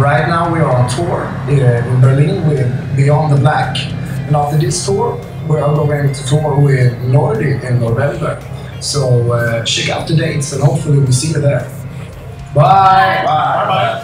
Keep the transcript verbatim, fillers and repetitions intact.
right now we are on tour uh, in Berlin with Beyond the Black. And after this tour, we are going to tour with Lordi in November. So uh, check out the dates and hopefully we'll see you there. Bye! Bye! Bye! Bye!